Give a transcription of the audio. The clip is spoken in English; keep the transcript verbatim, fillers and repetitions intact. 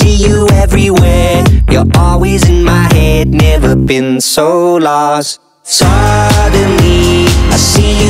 see you everywhere. You're always in my head, never been so lost. Suddenly I see